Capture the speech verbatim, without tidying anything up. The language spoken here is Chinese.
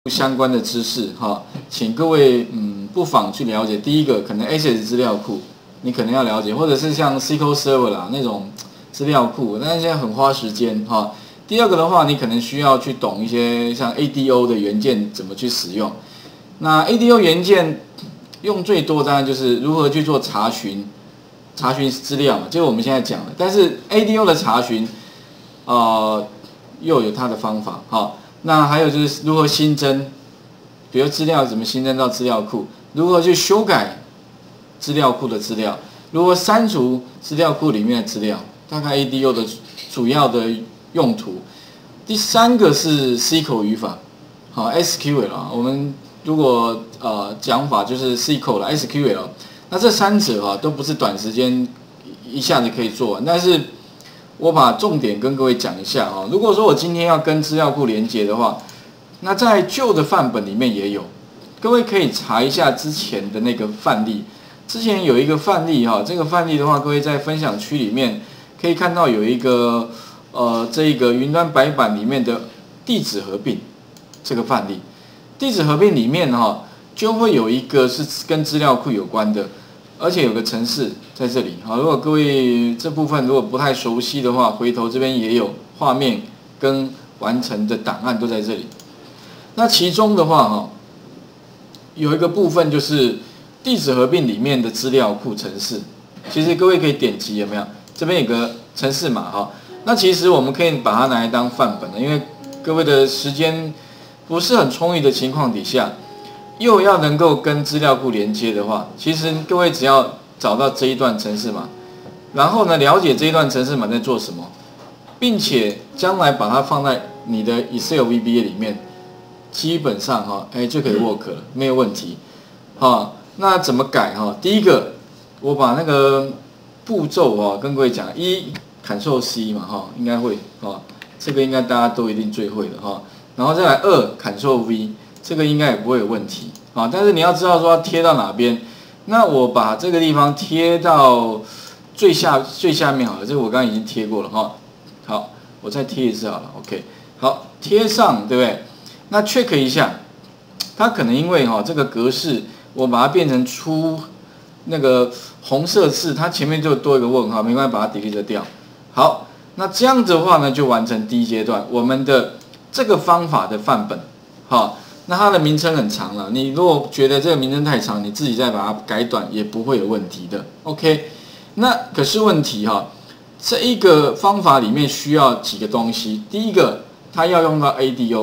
相关的知识哈，请各位嗯不妨去了解。第一个，可能 Access 资料库，你可能要了解，或者是像 S Q L Server 啦那种资料库，但是现在很花时间哈。第二个的话，你可能需要去懂一些像 A D O 的元件怎么去使用。那 A D O 元件用最多当然就是如何去做查询，查询资料嘛，就是我们现在讲的。但是 A D O 的查询，呃，又有它的方法哈。那还有就是如何新增，比如资料怎么新增到资料库，如何去修改资料库的资料，如何删除资料库里面的资料，大概 A D O 的主要的用途。第三个是 S Q L 语法，好 S Q L 啊，我们如果呃讲法就是 S Q L 啦 S Q L， 那这三者啊都不是短时间一下子可以做完，但是我把重点跟各位讲一下啊。如果说我今天要跟资料库连接的话，那在旧的范本里面也有，各位可以查一下之前的那个范例。之前有一个范例哈，这个范例的话，各位在分享区里面可以看到有一个呃这个云端白板里面的地址合并这个范例。地址合并里面哈就会有一个是跟资料库有关的。而且有个程式在这里，好，如果各位这部分如果不太熟悉的话，回头这边也有画面跟完成的档案都在这里。那其中的话，哈，有一个部分就是地址合并里面的资料库程式，其实各位可以点击有没有？这边有个程式码哈，那其实我们可以把它拿来当范本的，因为各位的时间不是很充裕的情况底下。又要能够跟资料库连接的话，其实各位只要找到这一段程式码，然后呢了解这一段程式码在做什么，并且将来把它放在你的 Excel V B A 里面，基本上哈，哎就可以 work 了，没有问题。好，那怎么改哈？第一个，我把那个步骤哈跟各位讲，一 Ctrl C 嘛哈，应该会哈，这个应该大家都一定最会的哈。然后再来二 Ctrl V。这个应该也不会有问题啊，但是你要知道说要贴到哪边。那我把这个地方贴到最下最下面好了，这个我刚刚已经贴过了哈。好，我再贴一次好了 ，OK。好，贴上对不对？那 check 一下，它可能因为哈这个格式我把它变成出那个红色字，它前面就多一个问号，没关系，把它 delete 掉。好，那这样子的话呢，就完成第一阶段我们的这个方法的范本，好。那它的名称很长了，你如果觉得这个名称太长，你自己再把它改短也不会有问题的。OK， 那可是问题哈，这一个方法里面需要几个东西。第一个，它要用到 A D O。